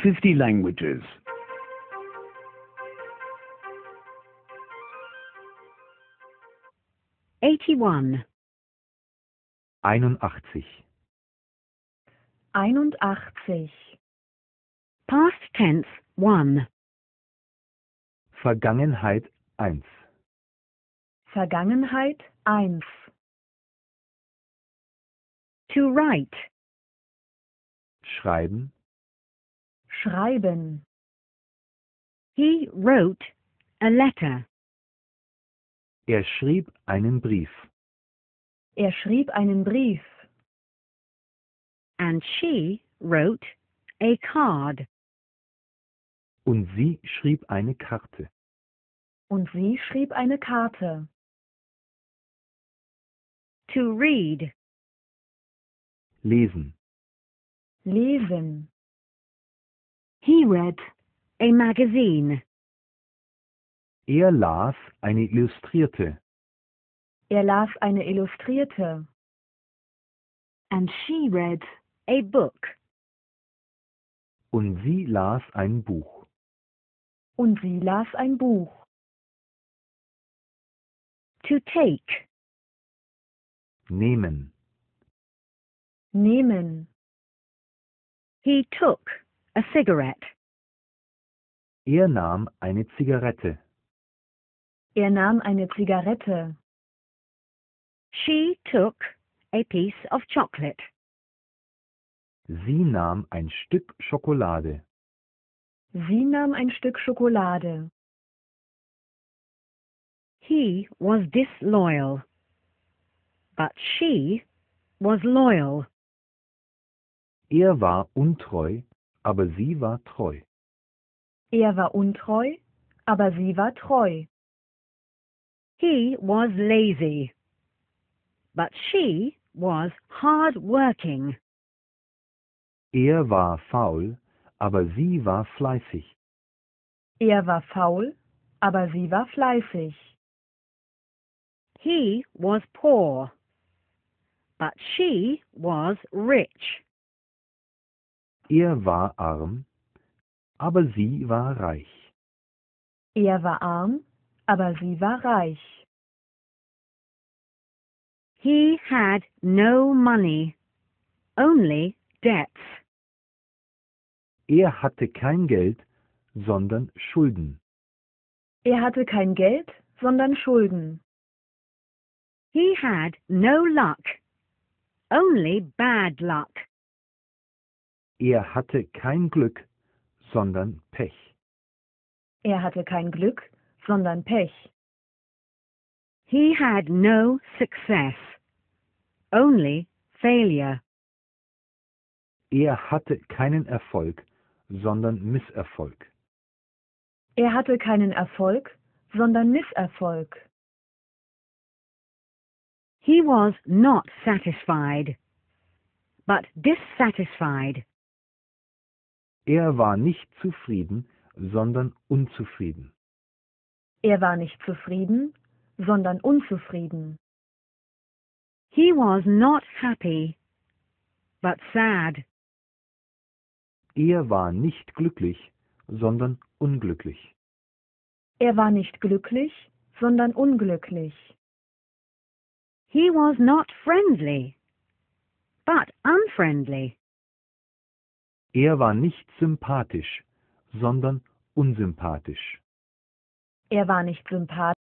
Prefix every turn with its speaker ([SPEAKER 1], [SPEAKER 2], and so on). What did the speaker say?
[SPEAKER 1] 50 languages.
[SPEAKER 2] 81.
[SPEAKER 3] 81.
[SPEAKER 4] 81.
[SPEAKER 2] Past tense 1.
[SPEAKER 3] Vergangenheit 1.
[SPEAKER 4] Vergangenheit 1.
[SPEAKER 2] To write.
[SPEAKER 3] Schreiben.
[SPEAKER 4] Schreiben.
[SPEAKER 2] He wrote a letter.
[SPEAKER 3] Er schrieb einen Brief.
[SPEAKER 4] Er schrieb einen Brief.
[SPEAKER 2] And she wrote a card.
[SPEAKER 3] Und sie schrieb eine Karte.
[SPEAKER 4] Und sie schrieb eine Karte.
[SPEAKER 2] To read.
[SPEAKER 3] Lesen.
[SPEAKER 4] Lesen.
[SPEAKER 2] He read a magazine.
[SPEAKER 3] Er las eine Illustrierte.
[SPEAKER 4] Er las eine Illustrierte.
[SPEAKER 2] And she read a book.
[SPEAKER 3] Und sie las ein Buch.
[SPEAKER 4] Und sie las ein Buch.
[SPEAKER 2] To take.
[SPEAKER 3] Nehmen.
[SPEAKER 4] Nehmen.
[SPEAKER 2] He took a cigarette.
[SPEAKER 3] Er nahm eine Zigarette.
[SPEAKER 4] Er nahm eine Zigarette.
[SPEAKER 2] She took a piece of chocolate.
[SPEAKER 3] Sie nahm ein Stück Schokolade.
[SPEAKER 4] Sie nahm ein Stück Schokolade.
[SPEAKER 2] He was disloyal. But she was loyal.
[SPEAKER 3] Er war untreu, aber sie war treu.
[SPEAKER 4] Er war untreu, aber sie war treu.
[SPEAKER 2] He was lazy. But she was hard-working.
[SPEAKER 3] Er war faul, aber sie war fleißig.
[SPEAKER 4] Er war faul, aber sie war fleißig.
[SPEAKER 2] He was poor. But she was rich.
[SPEAKER 3] Er war arm, aber sie war reich.
[SPEAKER 4] Er war arm, aber sie war reich.
[SPEAKER 2] He had no money, only debts.
[SPEAKER 3] Er hatte kein Geld, sondern Schulden.
[SPEAKER 4] Er hatte kein Geld, sondern Schulden.
[SPEAKER 2] He had no luck, only bad luck.
[SPEAKER 3] Er hatte kein Glück, sondern Pech.
[SPEAKER 4] Er hatte kein Glück, sondern Pech.
[SPEAKER 2] He had no success, only failure.
[SPEAKER 3] Er hatte keinen Erfolg, sondern Misserfolg.
[SPEAKER 4] Er hatte keinen Erfolg, sondern Misserfolg.
[SPEAKER 2] He was not satisfied, but dissatisfied.
[SPEAKER 3] Er war nicht zufrieden, sondern unzufrieden.
[SPEAKER 4] Er war nicht zufrieden, sondern unzufrieden.
[SPEAKER 2] He was not happy, but sad.
[SPEAKER 3] Er war nicht glücklich, sondern unglücklich.
[SPEAKER 4] Er war nicht glücklich, sondern unglücklich.
[SPEAKER 2] He was not friendly, but unfriendly.
[SPEAKER 3] Er war nicht sympathisch, sondern unsympathisch.
[SPEAKER 4] Er war nicht sympathisch,